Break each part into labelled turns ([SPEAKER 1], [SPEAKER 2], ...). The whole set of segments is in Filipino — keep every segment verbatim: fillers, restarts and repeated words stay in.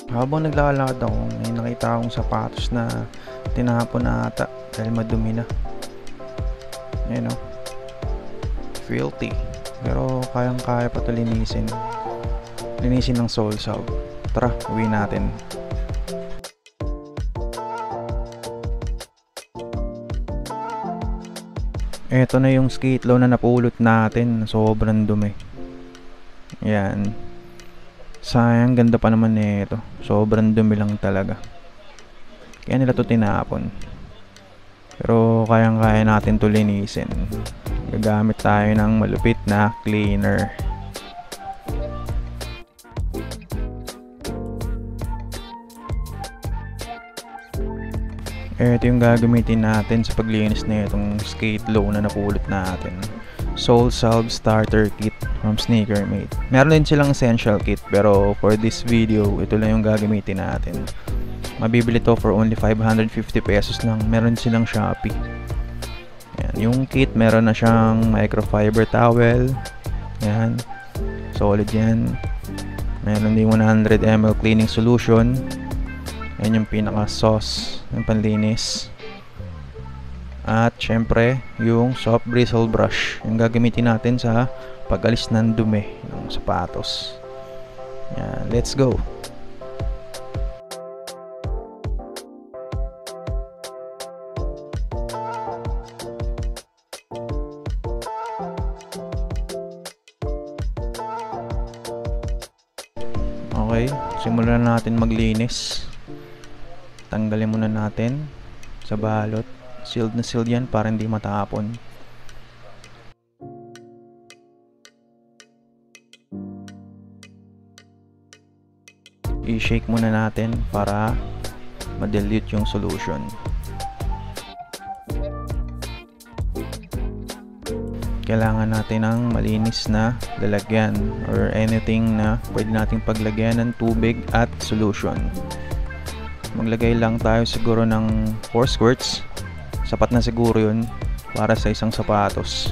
[SPEAKER 1] Habang naglalakad ako, may nakita akong sapatos na tinapon na ata dahil madumi na. Ayan o. Filthy. Pero kayang-kaya pa ito linisin. Linisin ng Solesalve. Tara, uwi natin. Ito na yung skate low na napulot natin. Sobrang dumi. Ayan. Sayang, ganda pa naman nito. Sobrang dumi lang talaga. Kaya nila to tinapon. Pero kayang-kaya natin to linisin. Gagamit tayo ng malupit na cleaner. Ito yung gagamitin natin sa paglinis na itong skate low na napulot natin. Solesalve starter kit from Sneakermate. Meron din silang essential kit, pero for this video, ito lang yung gagamitin natin. Mabibili to for only five hundred fifty pesos lang. Meron silang Shopee. Ayan, yung kit meron na siyang Microfiber Towel. Ayan, solid yan. Meron din one hundred milliliters cleaning solution. Ayan yung pinaka sauce ng panlinis. At syempre yung soft bristle brush, yung gagamitin natin sa pag-alis ng dumi ng sapatos. Ayan, let's go. Okay, simulan na natin maglinis. Tanggalin muna natin sa balot. Sealed na sealed yan para hindi matapon. I-shake muna natin para ma-dilute yung solution. Kailangan natin ng malinis na lalagyan or anything na pwede nating paglagyan ng tubig at solution. Maglagay lang tayo siguro ng four squirts. Sapat na siguro yun para sa isang sapatos.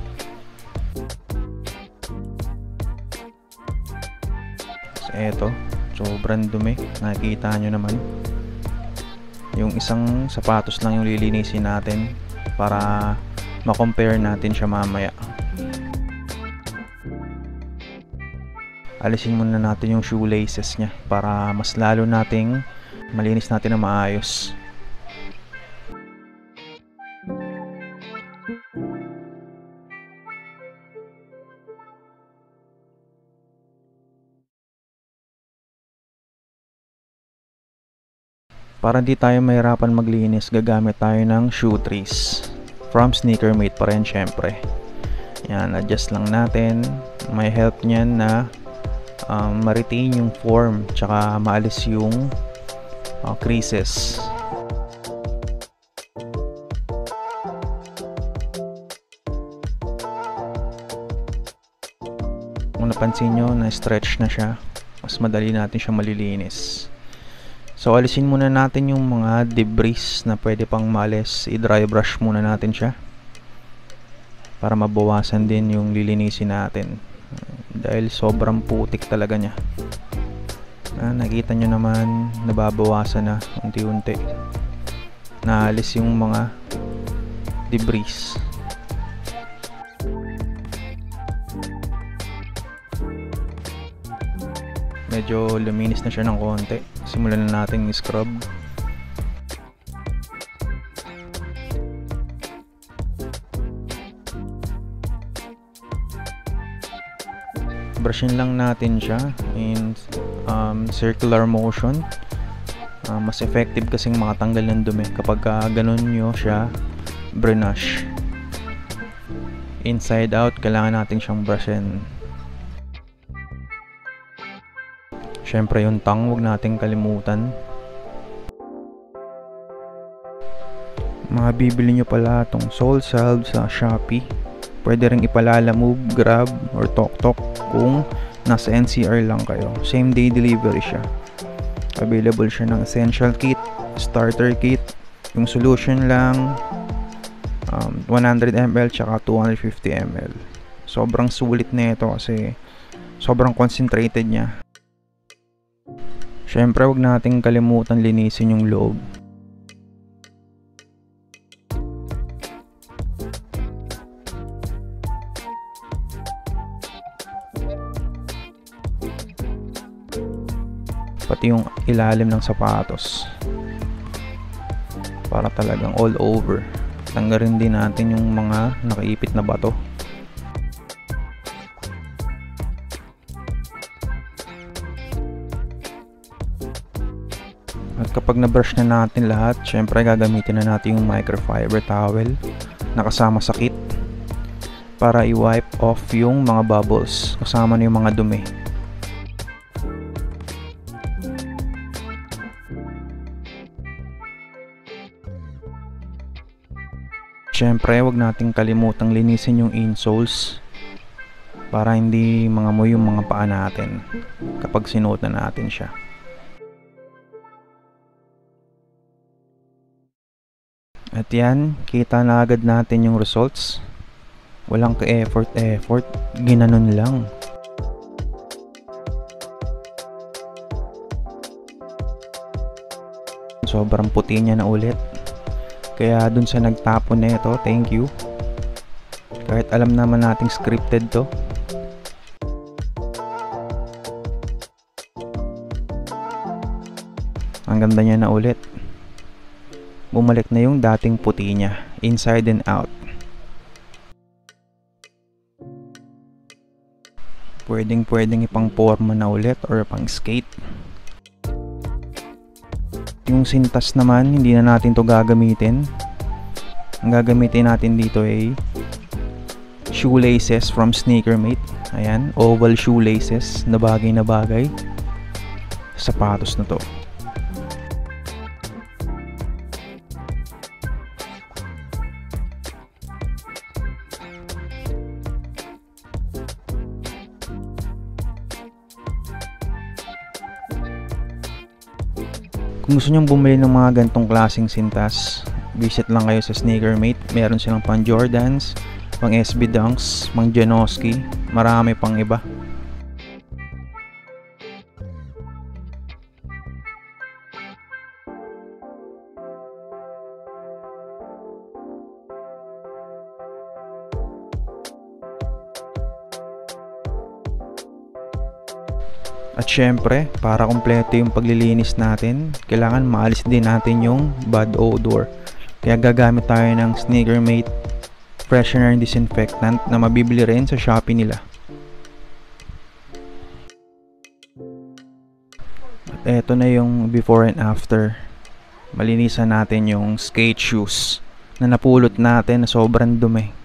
[SPEAKER 1] So eto, sobrang dumi. Nakikita nyo naman. Yung isang sapatos lang yung lilinisin natin para ma-compare natin siya mamaya. Alisin muna natin yung shoelaces nya para mas lalo nating malinis natin na maayos. Para hindi tayo mahirapan maglinis, gagamit tayo ng shoe trees from Sneakermate pa rin syempre. Yan, adjust lang natin. May help niyan na um, ma-retain yung form tsaka maalis yung uh, creases. Kung napansin nyo, na-stretch na siya, mas madali natin siya malilinis. So alisin muna natin yung mga debris na pwede pang maalis. I-dry brush muna natin siya para mabawasan din yung lilinisin natin, dahil sobrang putik talaga niya. Ah, nakita nyo naman, nababawasan na unti-unti. Naalis yung mga debris. Medyo luminis na siya ng konti. Simulan na natin i-scrub. Brushin lang natin siya in um, circular motion. Uh, mas effective kasing makatanggal ng dumi kapag uh, ganun nyo siya brush. Inside out, kailangan natin siyang brushin. Syempre yung tang, huwag nating kalimutan. Mabibili nyo pala itong Solesalve sa Shopee. Pwede rin ipalala move, grab, or tok-tok kung nasa N C R lang kayo. Same day delivery siya. Available siya ng essential kit, starter kit, yung solution lang, um, one hundred milliliters tsaka two hundred fifty milliliters. Sobrang sulit na ito kasi sobrang concentrated niya. Syempre, wag nating kalimutan linisin yung loob. Pati yung ilalim ng sapatos. Para talagang all over. Tanggalin din natin yung mga nakaipit na bato. At kapag na-brush na natin lahat, syempre gagamitin na natin yung microfiber towel na kasama sa kit para i-wipe off yung mga bubbles kasama na yung mga dumi. Syempre, wag nating kalimutang linisin yung insoles para hindi mangamoy yung mga paa natin kapag sinuot na natin siya. At yan, kita na agad natin yung results. Walang ka-effort effort, ginanon lang. Sobrang puti niya na ulit. Kaya dun sa nagtapon na ito, thank you. Kahit alam naman nating scripted to. Ang ganda niya na ulit. Bumalik na yung dating puti niya, inside and out. Pwedeng pwedeng ipang forma na ulit or pang skate. Yung sintas naman, hindi na natin to gagamitin. Ang gagamitin natin dito ay shoelaces from Sneakermate. Ayan, oval shoelaces na bagay na bagay sa sapatos na to. Kung gusto nyong bumili ng mga gantong klaseng sintas, visit lang kayo sa Sneakermate. Meron silang pang Jordans, pang S B Dunks, pang Janoski, marami pang iba. At syempre, para kumpleto yung paglilinis natin, kailangan maalis din natin yung bad odor. Kaya gagamit tayo ng Sneakermate Freshener and Disinfectant na mabibili rin sa Shopee nila. At eto na yung before and after. Malinisan natin yung skate shoes na napulot natin na sobrang dumi.